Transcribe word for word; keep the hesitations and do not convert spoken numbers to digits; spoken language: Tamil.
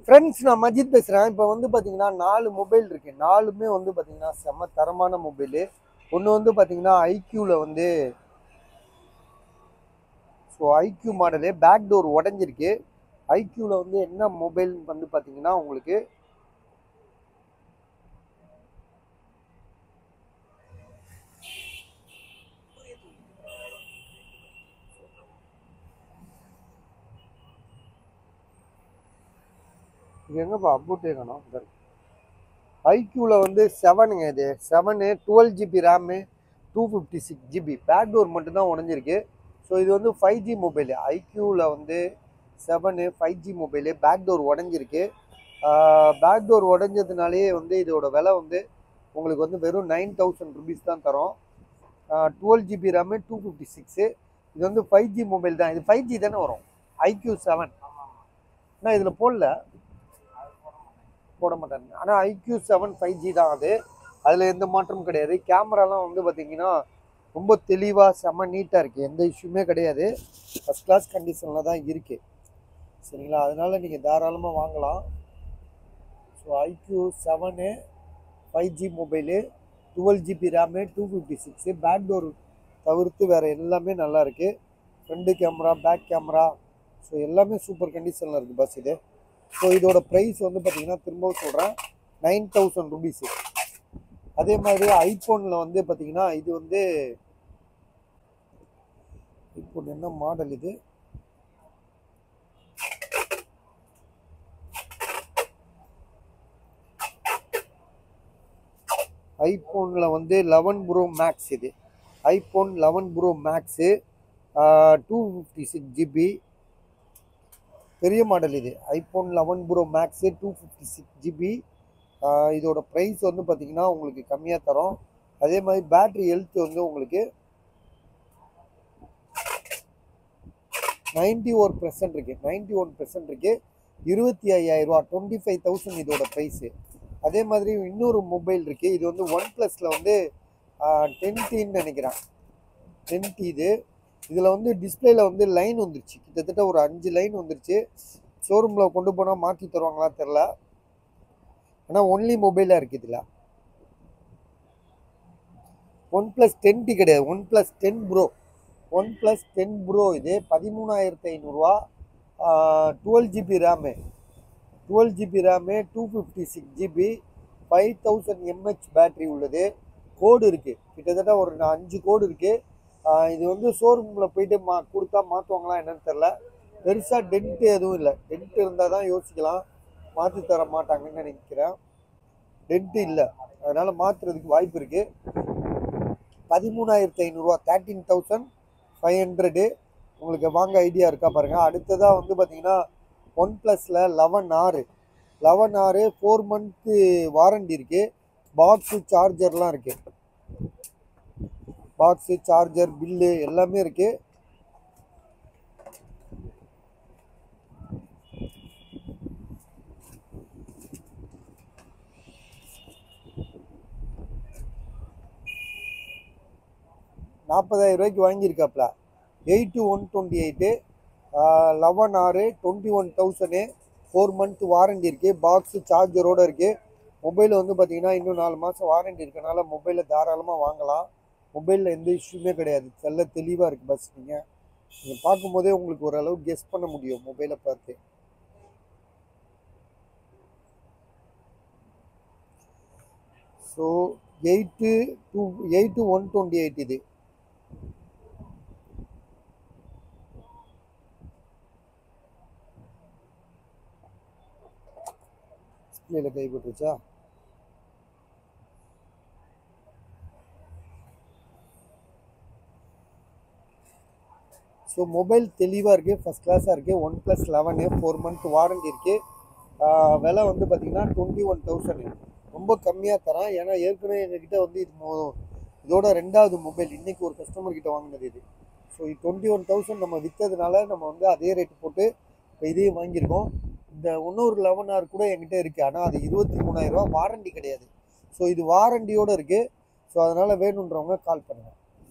ஃப்ரெண்ட்ஸ், நான் மஜித் பேசுகிறேன். இப்போ வந்து பார்த்தீங்கன்னா நாலு மொபைல் இருக்குது. நாலுமே வந்து பார்த்தீங்கன்னா செம்ம தரமான மொபைலு. ஒன்று வந்து பார்த்தீங்கன்னா ஐக்யூவில் வந்து so iQOO model back door உடஞ்சிருக்கு. ஐக்யூவில் வந்து என்ன மொபைல் வந்து பார்த்தீங்கன்னா உங்களுக்கு இது எங்கப்பா அப்டேட் காணும். ஐக்யூவில் வந்து செவனுங்க. இது seven twelve GB RAM two fifty six GB back door மட்டும்தான் உடஞ்சிருக்கு. ஸோ இது வந்து ஃபைவ் ஜி மொபைலு. ஐக்யூவில் வந்து seven five G mobile back door உடஞ்சிருக்கு. பேக் டோர் உடஞ்சதுனாலேயே வந்து இதோட விலை வந்து உங்களுக்கு வந்து வெறும் நைன் தௌசண்ட் ருபீஸ் தான் தரோம். Twelve GB RAM two fifty six. இது வந்து ஃபைவ் ஜி மொபைல் தான். இது ஃபைவ் ஜி தானே வரும் ஐக்யூ செவன். ஆனால் இதில் போடல போட மாட்டாங்க. ஆனால் ஐக்யூ செவன் ஃபைவ் ஜி தான் அது. அதில் எந்த மாற்றமும் கிடையாது. கேமராலாம் வந்து பார்த்தீங்கன்னா ரொம்ப தெளிவாக செம்ம நீட்டாக இருக்குது. எந்த இஷ்யூமே கிடையாது. ஃபஸ்ட் கிளாஸ் கண்டிஷனில் தான் இருக்குது. சரிங்களா? அதனால் நீங்கள் தாராளமாக வாங்கலாம். So iQOO seven five G mobile twelve GB RAM two fifty six back door தவிர்த்து வேறு எல்லாமே நல்லா இருக்குது. Front camera back camera so எல்லாமே சூப்பர் கண்டிஷனில் இருக்குது பஸ் இது. ஸோ இதோட ப்ரைஸ் வந்து பார்த்தீங்கன்னா திரும்பவும் சொல்கிறேன் நைன் தௌசண்ட் ருபீஸு. அதே மாதிரி ஐஃபோனில் வந்து பார்த்தீங்கன்னா இது வந்து ஐஃபோன் என்ன மாடல் இது ஐஃபோனில் வந்து லெவன் ப்ரோ மேக்ஸ். இது iPhone eleven pro max two fifty six GB பெரிய மாடல். இது iPhone eleven pro max two fifty six GB. இதோட ப்ரைஸ் வந்து பார்த்தீங்கன்னா உங்களுக்கு கம்மியாக தரோம். அதே மாதிரி பேட்ரி ஹெல்த் வந்து உங்களுக்கு நைன்டி ஒன் பெர்சன்ட் இருக்குது நைன்டி ஒன் பெர்சன்ட் இருக்குது இருபத்தி ஐயாயிரரூவா டுவெண்ட்டி ஃபைவ் தௌசண்ட் இதோட ப்ரைஸு. அதே மாதிரி இன்னொரு மொபைல் இருக்குது. இது வந்து ஒன் ப்ளஸில் வந்து டென் டின்னு நினைக்கிறேன் டென் டி. இது இதில் வந்து டிஸ்பிளேயில் வந்து லைன் வந்துருச்சு. கிட்டத்தட்ட ஒரு அஞ்சு லைன் வந்துருச்சு. ஷோரூமில் கொண்டு போனால் மாற்றி தருவாங்களா தெரில. ஆனால் ஒன்லி மொபைலாக இருக்குது இதில். ஒன் ப்ளஸ் டென் டி கிடையாது, one plus ten pro one plus ten pro. இது பதிமூணாயிரத்து ஐநூறுரூவா. Twelve GB RAM twelve GB RAM two fifty six GB five thousand mAh battery உள்ளது. கோடு இருக்குது, கிட்டத்தட்ட ஒரு அஞ்சு கோடு இருக்குது. இது வந்து ஷோரூமில் போயிட்டு மா கொடுத்தா மாற்றுவாங்களா என்னன்னு தெரில. பெருசாக டென்ட்டு எதுவும் இல்லை. டென்ட்டு இருந்தால் தான் யோசிக்கலாம், மாற்றி தர மாட்டாங்கன்னு நினைக்கிறேன். டென்ட்டு இல்லை, அதனால் மாற்றுறதுக்கு வாய்ப்பு இருக்குது. பதிமூணாயிரத்து ஐநூறுரூவா தேர்ட்டீன் தௌசண்ட் ஃபைவ் ஹண்ட்ரடு. உங்களுக்கு வாங்க ஐடியா இருக்கா பாருங்கள். அடுத்ததாக வந்து பார்த்தீங்கன்னா ஒன் ப்ளஸில் லெவன் ஆறு லெவன் ஆறு ஃபோர் மந்த்து வாரண்டி இருக்குது. பாக்ஸு சார்ஜர்லாம் இருக்குது. பாக்ஸு சார்ஜர் பில்லு எல்லாமே இருக்குது. நாற்பதாயிரம் ரூபாய்க்கு வாங்கியிருக்காப்ல. Eight one twenty eight eleven ஆறு twenty one thousand four month warranty இருக்குது. பாக்ஸு சார்ஜரோடு இருக்குது. மொபைல் வந்து பார்த்தீங்கன்னா இன்னும் நாலு மாதம் வாரண்டி இருக்கனால மொபைலை தாராளமாக வாங்கலாம். மொபைலில் எந்த இஷ்யூமே கிடையாது. செல்ல தெளிவாக இருக்குது பஸ். நீங்கள் நீங்கள் பார்க்கும்போதே உங்களுக்கு ஓரளவு கெஸ் பண்ண முடியும் மொபைலை பார்த்து. So eight two eight one twenty eight இது. டிஸ்பிளேல கைப்பற்றுச்சா? ஸோ மொபைல் தெளிவாக இருக்குது, ஃபஸ்ட் கிளாஸாக இருக்குது. One plus eleven four month warranty இருக்குது. விலை வந்து பார்த்திங்கன்னா டுவெண்ட்டி ஒன் தௌசண்ட் ரொம்ப கம்மியாக தரேன். ஏன்னா ஏற்கனவே எங்ககிட்ட வந்து இது மோ இதோட ரெண்டாவது மொபைல் இன்றைக்கி ஒரு கஸ்டமர்கிட்ட வாங்கினது இது. ஸோ இது டுவெண்ட்டி ஒன் தௌசண்ட் நம்ம விற்றதுனால நம்ம வந்து அதே ரேட்டு போட்டு இப்போ இதையும் வாங்கியிருக்கோம். இந்த இன்னொரு லெவன் ஆர் கூட என்கிட்ட இருக்குது. ஆனால் அது இருபத்தி மூணாயிரரூவா வாரண்டி கிடையாது. ஸோ இது வாரண்டியோடு இருக்குது. ஸோ அதனால் வேணுன்றவங்க கால் பண்ணுங்கள்.